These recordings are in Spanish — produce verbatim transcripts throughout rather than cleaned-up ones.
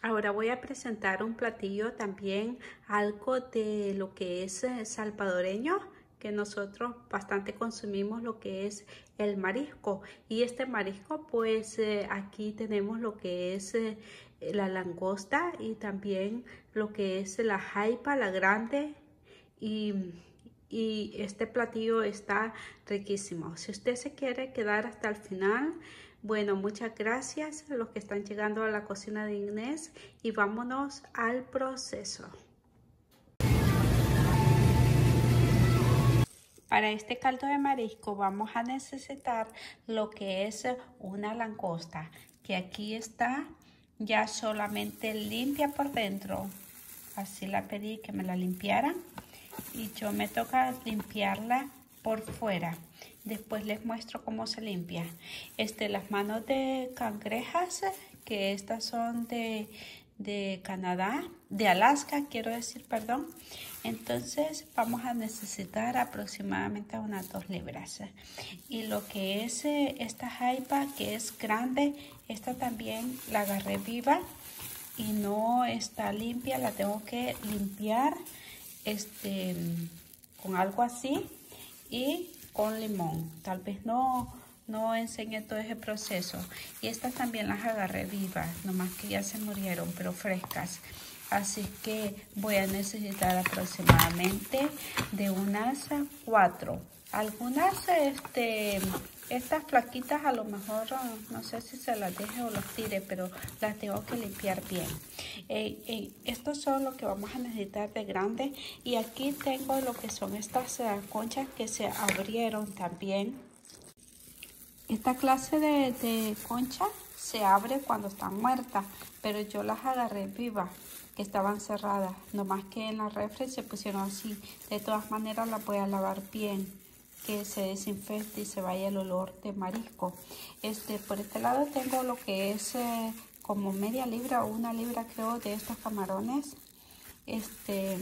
Ahora voy a presentar un platillo también, algo de lo que es eh, salvadoreño, que nosotros bastante consumimos lo que es el marisco. Y este marisco, pues eh, aquí tenemos lo que es eh, la langosta y también lo que es la jaipa, la grande. Y, y este platillo está riquísimo. Si usted se quiere quedar hasta el final, bueno, muchas gracias a los que están llegando a la cocina de Inés y vámonos al proceso. Para este caldo de marisco vamos a necesitar lo que es una langosta, que aquí está ya solamente limpia por dentro. Así la pedí que me la limpiaran y yo me toca limpiarla por fuera. Después les muestro cómo se limpia. Este, las manos de cangrejas, que estas son de, de Canadá, de Alaska, quiero decir, perdón. Entonces vamos a necesitar aproximadamente unas dos libras. Y lo que es eh, esta jaipa, que es grande, esta también la agarré viva y no está limpia, la tengo que limpiar este, con algo así y con limón. Tal vez no, no enseñé todo ese proceso. Y estas también las agarré vivas, nomás que ya se murieron, pero frescas. Así que voy a necesitar aproximadamente de unas cuatro. Algunas, este, estas flaquitas a lo mejor, no sé si se las deje o las tire, pero las tengo que limpiar bien. Eh, eh, estos son lo que vamos a necesitar de grande. Y aquí tengo lo que son estas uh, conchas que se abrieron también. Esta clase de, de concha se abre cuando están muertas, pero yo las agarré vivas, que estaban cerradas, nomás que en la refri se pusieron así. De todas maneras las voy a lavar bien, que se desinfecte y se vaya el olor de marisco. Este, por este lado tengo lo que es eh, como media libra o una libra creo de estos camarones, este,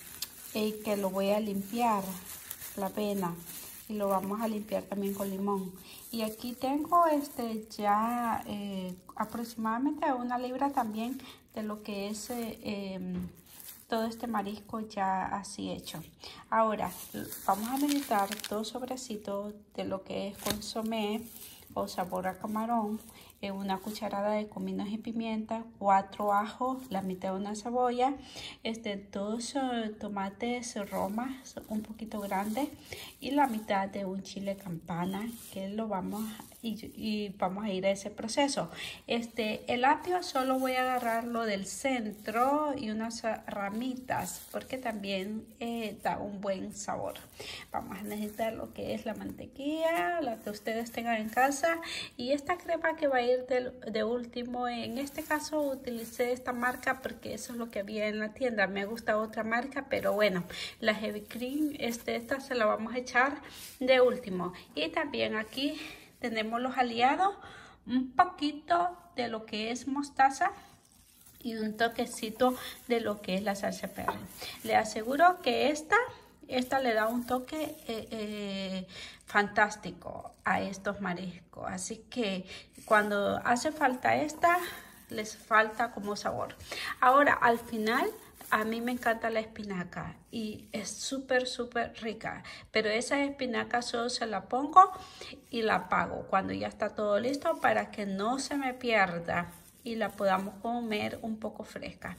y que lo voy a limpiar la vena y lo vamos a limpiar también con limón. Y aquí tengo este ya eh, aproximadamente una libra también de lo que es eh, eh, todo este marisco ya así hecho. Ahora vamos a necesitar dos sobrecitos de lo que es consomé o sabor a camarón, eh, una cucharada de cominos y pimienta, cuatro ajos, la mitad de una cebolla, este, dos uh, tomates romas un poquito grandes y la mitad de un chile campana, que lo vamos y, y vamos a ir a ese proceso. Este, el apio solo voy a agarrar lo del centro y unas ramitas porque también eh, da un buen sabor. Vamos a necesitar lo que es la mantequilla, la que ustedes tengan en casa, y esta crema que va a ir de, de último. En este caso utilicé esta marca porque eso es lo que había en la tienda. Me gusta otra marca, pero bueno, la Heavy Cream, este, esta se la vamos a echar de último. Y también aquí tenemos los aliados, un poquito de lo que es mostaza y un toquecito de lo que es la salsa Perry. Le aseguro que esta, esta le da un toque eh, eh, fantástico a estos mariscos. Así que cuando hace falta esta, les falta como sabor. Ahora, al final, a mí me encanta la espinaca y es súper, súper rica. Pero esa espinaca solo se la pongo y la apago cuando ya está todo listo para que no se me pierda y la podamos comer un poco fresca.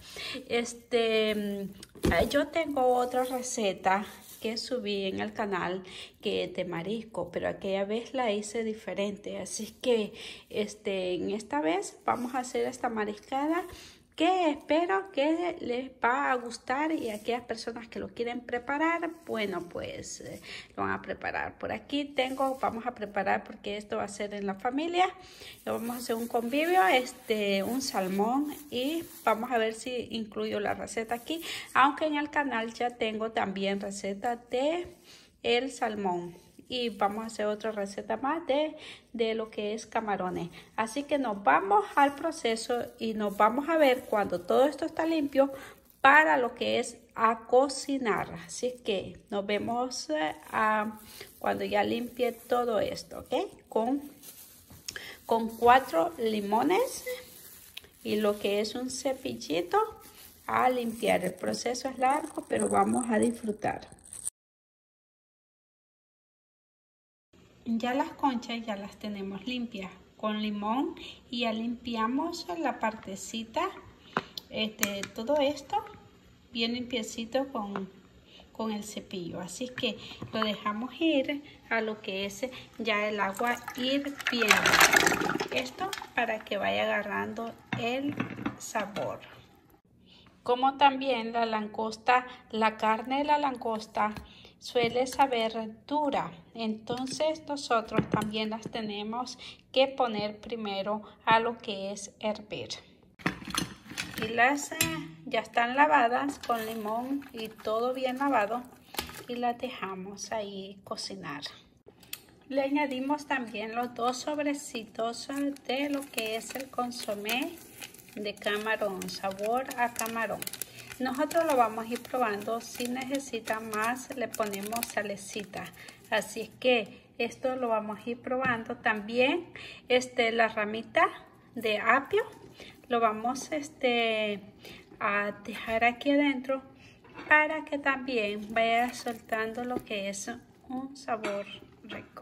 Este, yo tengo otra receta que subí en el canal que es de marisco, pero aquella vez la hice diferente. Así que este, en esta vez vamos a hacer esta mariscada que espero que les va a gustar, y a aquellas personas que lo quieren preparar, bueno, pues eh, lo van a preparar. Por aquí tengo, vamos a preparar porque esto va a ser en la familia, lo vamos a hacer un convivio, este, un salmón, y vamos a ver si incluyo la receta aquí, aunque en el canal ya tengo también receta de el salmón. Y vamos a hacer otra receta más de, de lo que es camarones. Así que nos vamos al proceso y nos vamos a ver cuando todo esto está limpio para lo que es a cocinar. Así que nos vemos eh, a, cuando ya limpie todo esto, ¿ok? Con, con cuatro limones y lo que es un cepillito a limpiar. El proceso es largo, pero vamos a disfrutar. Ya las conchas ya las tenemos limpias con limón y ya limpiamos la partecita, este, todo esto bien limpiecito con, con el cepillo. Así que lo dejamos ir a lo que es ya el agua hirviendo. Esto para que vaya agarrando el sabor. Como también la langosta, la carne de la langosta suele saber dura, entonces nosotros también las tenemos que poner primero a lo que es hervir. Y las eh, ya están lavadas con limón y todo bien lavado y las dejamos ahí cocinar. Le añadimos también los dos sobrecitos de lo que es el consomé de camarón, sabor a camarón. Nosotros lo vamos a ir probando. Si necesita más le ponemos salecita, así es que esto lo vamos a ir probando. También este la ramita de apio lo vamos este a dejar aquí adentro para que también vaya soltando lo que es un sabor rico.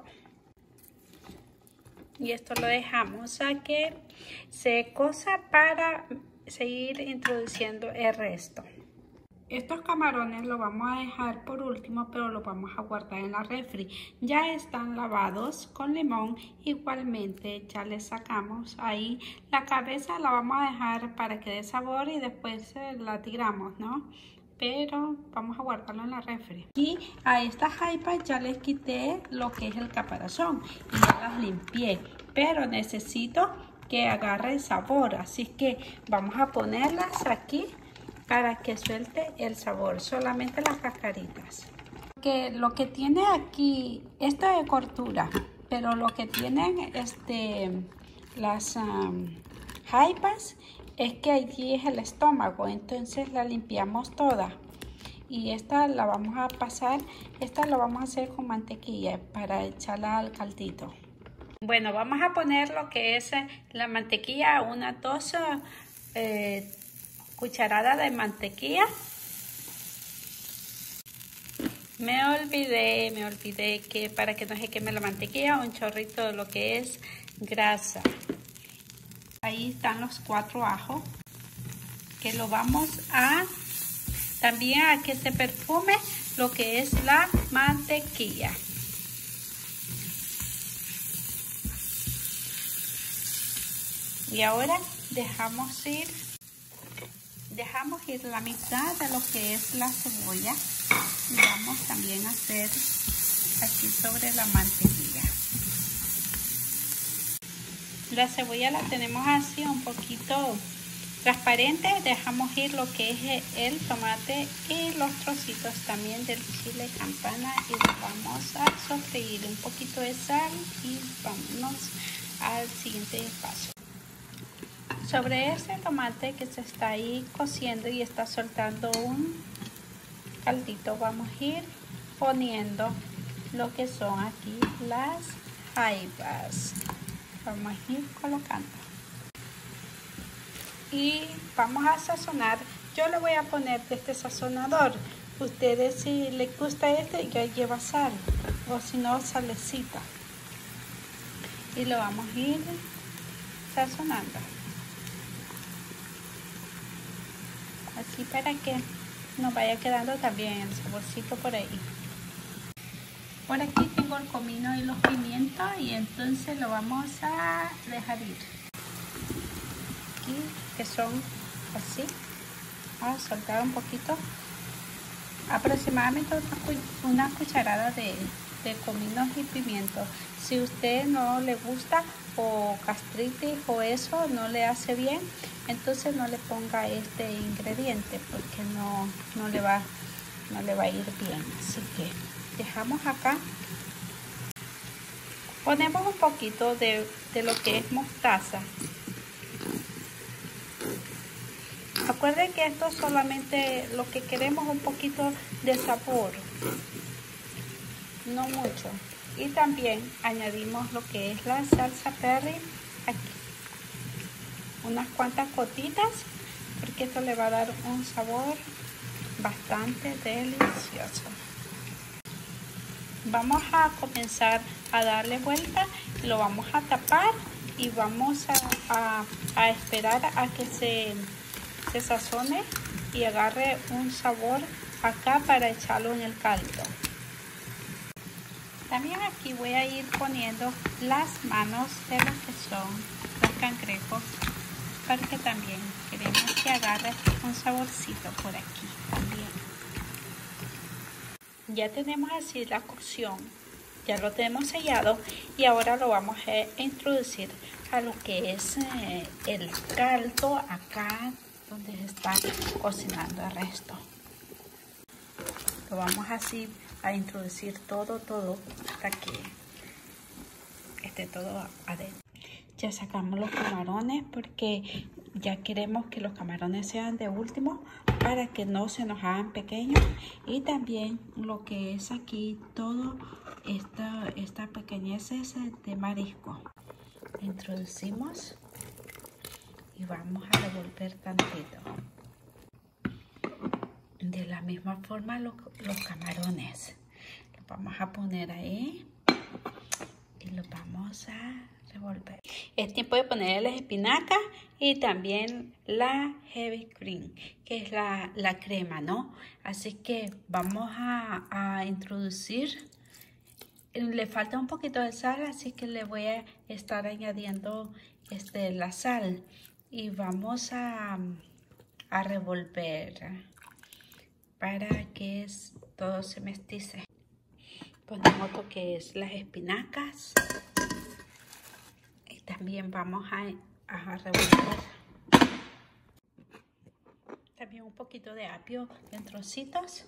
Y esto lo dejamos a que se cosa para seguir introduciendo el resto. Estos camarones los vamos a dejar por último, pero los vamos a guardar en la refri. Ya están lavados con limón. Igualmente ya le sacamos ahí la cabeza, la vamos a dejar para que dé sabor y después la tiramos, ¿no? Pero vamos a guardarlo en la refri. Y a estas jaipas ya les quité lo que es el caparazón y ya las limpié, pero necesito que agarre el sabor, así que vamos a ponerlas aquí para que suelte el sabor, solamente las cascaritas. Que lo que tiene aquí, esto es cortura, pero lo que tienen este, las um, jaipas es que allí es el estómago, entonces la limpiamos toda. Y esta la vamos a pasar, esta la vamos a hacer con mantequilla para echarla al caldito. Bueno, vamos a poner lo que es la mantequilla, una dos eh, cucharadas de mantequilla. Me olvidé, me olvidé que para que no se queme la mantequilla, un chorrito de lo que es grasa. Ahí están los cuatro ajos que lo vamos a también a que se perfume lo que es la mantequilla. Y ahora dejamos ir dejamos ir la mitad de lo que es la cebolla y vamos también a hacer aquí sobre la mantequilla. La cebolla la tenemos así un poquito transparente, dejamos ir lo que es el tomate y los trocitos también del chile campana y lo vamos a sofreír un poquito de sal y vámonos al siguiente paso. Sobre ese tomate que se está ahí cociendo y está soltando un caldito, vamos a ir poniendo lo que son aquí las jaipas. Vamos a ir colocando. Y vamos a sazonar. Yo le voy a poner de este sazonador. Ustedes si les gusta este ya lleva sal o si no salecita. Y lo vamos a ir sazonando. Así para que nos vaya quedando también el saborcito por ahí. Por aquí tengo el comino y los pimientos y entonces lo vamos a dejar ir. Aquí que son así, a soltar un poquito, aproximadamente una, una cucharada de, de cominos y pimientos. Si usted no le gusta o gastritis o eso no le hace bien, entonces no le ponga este ingrediente porque no, no, le va, no le va a ir bien. Así que dejamos acá. Ponemos un poquito de, de lo que es mostaza. Acuerden que esto solamente lo que queremos es un poquito de sabor, no mucho. Y también añadimos lo que es la salsa Perry aquí. unas cuantas gotitas porque esto le va a dar un sabor bastante delicioso. Vamos a comenzar a darle vuelta, lo vamos a tapar y vamos a, a, a esperar a que se, se sazone y agarre un sabor acá para echarlo en el caldo. También aquí voy a ir poniendo las manos de lo que son los cangrejos, porque también queremos que agarre un saborcito por aquí también. Ya tenemos así la cocción, ya lo tenemos sellado y ahora lo vamos a introducir a lo que es eh, el caldo acá donde se está cocinando el resto. Lo vamos así a introducir todo, todo hasta que esté todo adentro. Ya sacamos los camarones porque ya queremos que los camarones sean de último para que no se nos hagan pequeños, y también lo que es aquí todo esta, esta pequeñeces de marisco. Introducimos y vamos a revolver tantito. De la misma forma los, los camarones los vamos a poner ahí y los vamos a revolver. Es tiempo de poner las espinacas y también la heavy cream, que es la, la crema, ¿no? Así que vamos a, a introducir. Le falta un poquito de sal, así que le voy a estar añadiendo este, la sal y vamos a, a revolver para que es, todo se mestice. Ponemos lo que es las espinacas y también vamos a, a revolver también un poquito de apio en trocitos.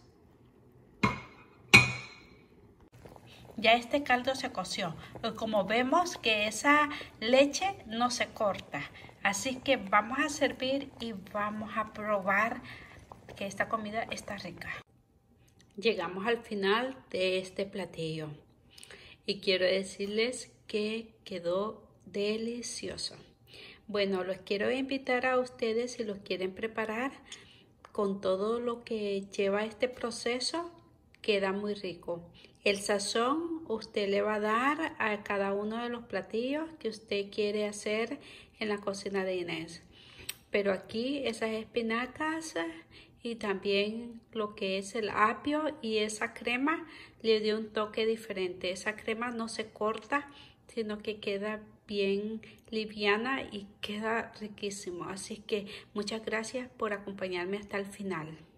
Ya este caldo se coció, pero como vemos que esa leche no se corta, así que vamos a servir y vamos a probar que esta comida está rica. Llegamos al final de este platillo y quiero decirles que quedó delicioso. Bueno, los quiero invitar a ustedes, si los quieren preparar con todo lo que lleva este proceso, queda muy rico. El sazón usted le va a dar a cada uno de los platillos que usted quiere hacer en la cocina de Inés. Pero aquí esas espinacas y también lo que es el apio y esa crema le dio un toque diferente. Esa crema no se corta, sino que queda bien liviana y queda riquísimo. Así que muchas gracias por acompañarme hasta el final.